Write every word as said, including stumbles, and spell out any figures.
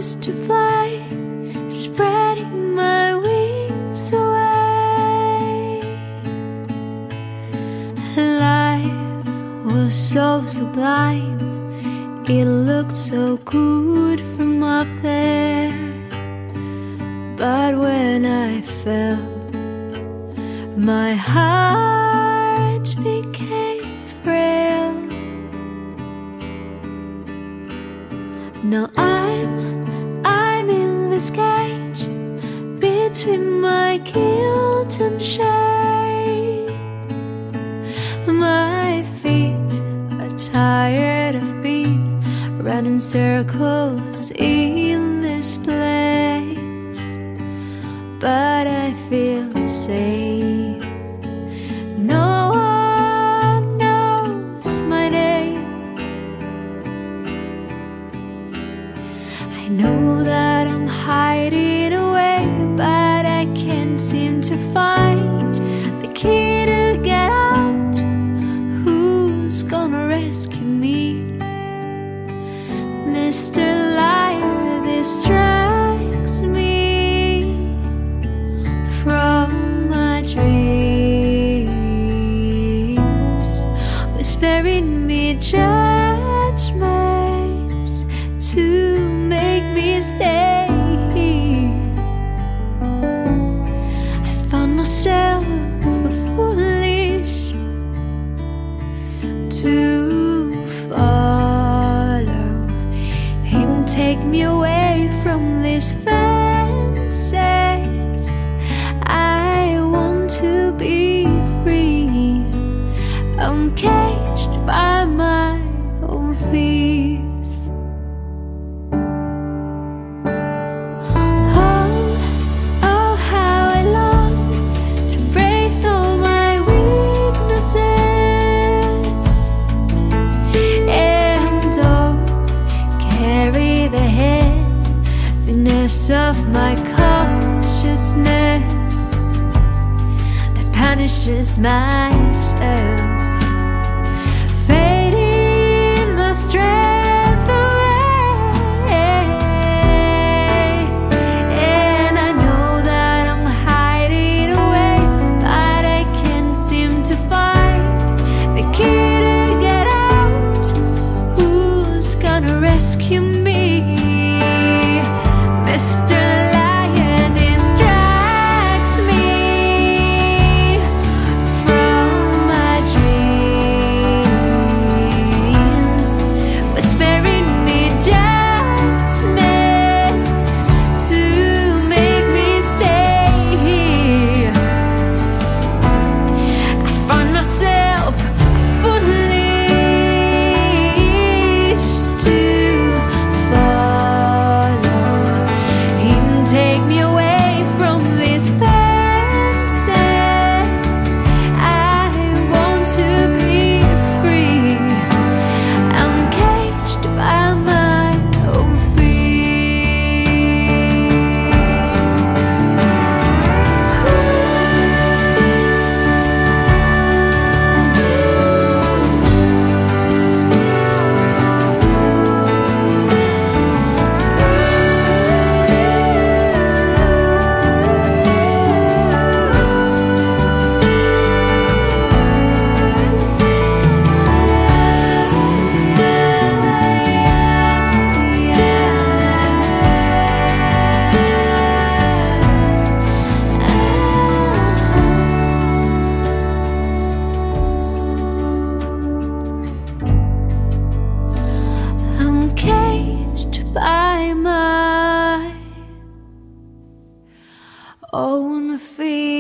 used to fly, spreading my wings away. Life was so sublime, it looked so good from up there. But when I fell, my heart became frail. Now I'm, I'm in this cage between my guilt and shame. My feet are tired of being running circles in this place, but I feel safe. No one knows my name. I know that I'm hiding away, but I can't seem to find the key to get out. Who's gonna rescue me? Mister Light distracts me from my dreams, whispering me judgments to make me stay. I found myself foolish to follow him, take me away from these fences. I want to be free. I'm caged by my own fears. Oh, oh, how I long to embrace all my weaknesses, and oh, carry the heaviness of my consciousness that punishes myself, fading my strength away. And I know that I'm hiding away, but I can't seem to find the key to get out. Who's gonna rescue me? Mister Lion distracts me from my dreams, whispering me judgments to make me stay. I find myself foolish to follow him, take me away from these fences. I want to be free. I'm caged by my own fears. I'm caged by my own fears.